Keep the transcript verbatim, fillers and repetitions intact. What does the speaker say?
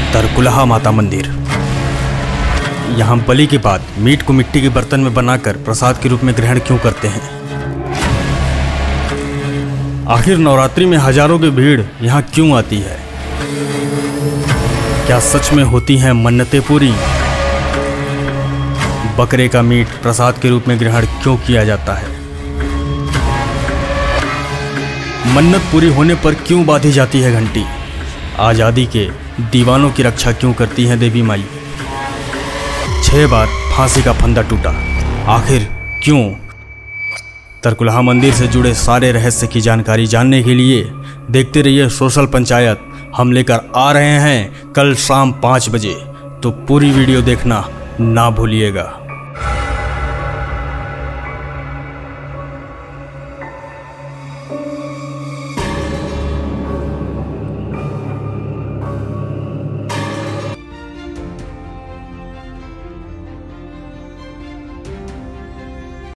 तरकुलहा माता मंदिर। यहाँ बलि के बाद मीट को मिट्टी के बर्तन में बनाकर प्रसाद के रूप में ग्रहण क्यों करते हैं? आखिर नवरात्रि में हजारों की भीड़ यहाँ क्यों आती है? क्या सच में होती हैं मन्नतें पूरी? बकरे का मीट प्रसाद के रूप में ग्रहण क्यों किया जाता है? मन्नत पूरी होने पर क्यों बांधी जाती है घंटी? आज़ादी के दीवानों की रक्षा क्यों करती हैं देवी माई? छह बार फांसी का फंदा टूटा, आखिर क्यों? तरकुलहा मंदिर से जुड़े सारे रहस्य की जानकारी जानने के लिए देखते रहिए सोशल पंचायत। हम लेकर आ रहे हैं कल शाम पाँच बजे, तो पूरी वीडियो देखना ना भूलिएगा।